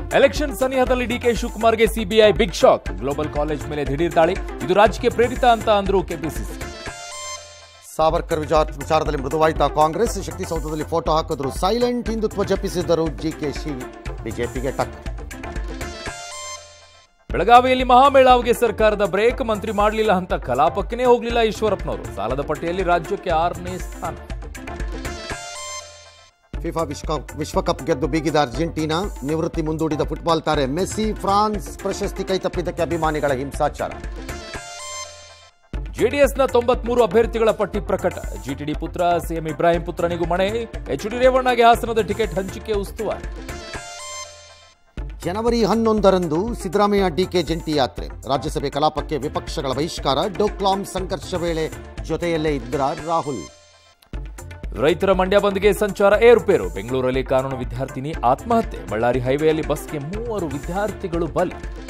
Election ಸನಿಹದಲ್ಲಿ D ಶಿವಕುಮಾರ್ಗೆ CBI big shock. Global college ಮೇಲೆ ದಿಢೀರ್ ದಾಳಿ, ಇದು ರಾಜಕೀಯ ಪ್ರೇರಿತ ಅಂತ ಅಂದ್ರು ಕೆಪಿಸಿಸಿ. ಸಾವರ್ಕರ್ ವಿಚಾರದಲ್ಲಿ ಮೃದುವಾಯಿತ ಕಾಂಗ್ರೆಸ್, ಶಕ್ತಿಸೌಧದಲ್ಲಿ ಫೋಟೋ ಹಾಕಿದ್ರು ಸೈಲೆಂಟ್, ಹಿಂದುತ್ವ ಜಪಿಸಿದರು ಡಿಕೆಶಿ, ಬಿಜೆಪಿಗೆ ಟಕ್ಕರ್. ಬೆಳಗಾವಿಯಲ್ಲಿ ಮಹಾಮೇಳಾವ್ಗೆ ಸರ್ಕಾರದ ಬ್ರೇಕ್, ಮಂತ್ರಿ ಮಾಡಲಿಲ್ಲ ಅಂತ ಕಲಾಪಕ್ಕೇ ಹೋಗಲಿಲ್ಲ ಈಶ್ವರಪ್ಪನವರು. ಸಾಲದ ಪಟ್ಟಿಯಲ್ಲಿ ರಾಜ್ಯಕ್ಕೆ 6ನೇ ಸ್ಥಾನ. ಫಿಫಾ ವಿಶ್ವಕಪ್ ಗೆದ್ದು ಬೀಗಿದ ಅರ್ಜೆಂಟೀನಾ, ನಿವೃತ್ತಿ ಮುಂದೂಡಿದ ಫುಟ್ಬಾಲ್ ತಾರೆ ಮೆಸ್ಸಿ. ಫ್ರಾನ್ಸ್ ಪ್ರಶಸ್ತಿ ಕೈತಪ್ಪಿದ್ದಕ್ಕೆ ಅಭಿಮಾನಿಗಳ ಹಿಂಸಾಚಾರ. ಜೆಡಿಎಸ್ನ 93 ಅಭ್ಯರ್ಥಿಗಳ ಪಟ್ಟಿ ಪ್ರಕಟ. ಜಿಟಿಡಿ ಪುತ್ರ ಸಿಎಂ ಇಬ್ರಾಹಿಂ ಪುತ್ರನಿಗೂ ಮಣೆ, ಎಚ್ಡಿ ರೇವಣ್ಣಗೆ ಹಾಸನದ ಟಿಕೆಟ್ ಹಂಚಿಕೆ ಉಸ್ತುವಾರಿ. ಜನವರಿ 11ರಂದು ಸಿದ್ದರಾಮಯ್ಯ ಡಿಕೆ ಜಂಟಿ ಯಾತ್ರೆ, ರಾಜ್ಯಸಭೆ ಕಲಾಪಕ್ಕೆ ವಿಪಕ್ಷಗಳ ಬಹಿಷ್ಕಾರ. ಡೋಕ್ಲಾಂ ಸಂಘರ್ಷ ವೇಳೆ ಜೊತೆಯಲ್ಲೇ ಇದ್ರ ರಾಹುಲ್. ರೈತರ ಮಂಡ್ಯ ಬಂದ್ಗೆ ಸಂಚಾರ ಏರುಪೇರು. ಬೆಂಗಳೂರಲ್ಲಿ ಕಾನೂನು ವಿದ್ಯಾರ್ಥಿನಿ ಆತ್ಮಹತ್ಯೆ. ಬಳ್ಳಾರಿ ಹೈವೇಯಲ್ಲಿ ಬಸ್ಗೆ 3 ವಿದ್ಯಾರ್ಥಿಗಳು ಬಲಿ.